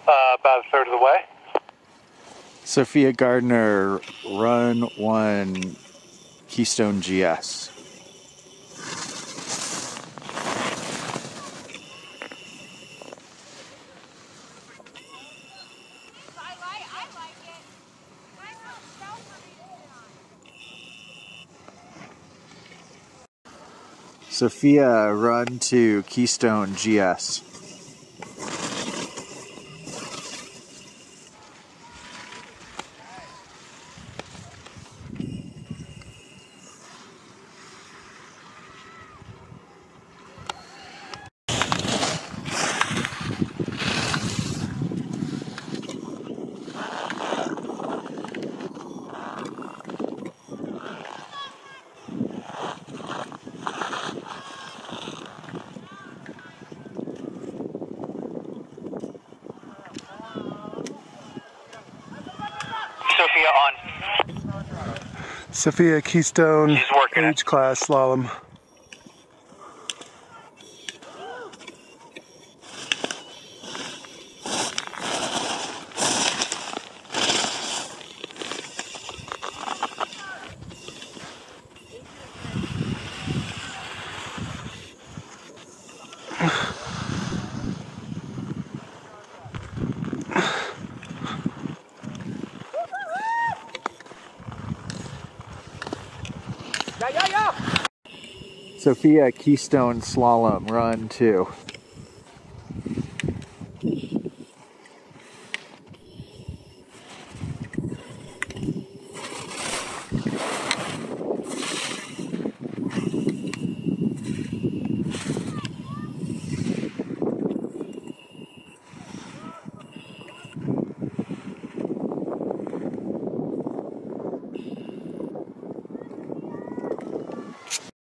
About a third of the way. Sophia Gardner, run 1, Keystone GS. Sophia, run 2, Keystone GS. Sophia on. Sophia Keystone age class slalom. Sophia Keystone slalom, run 2.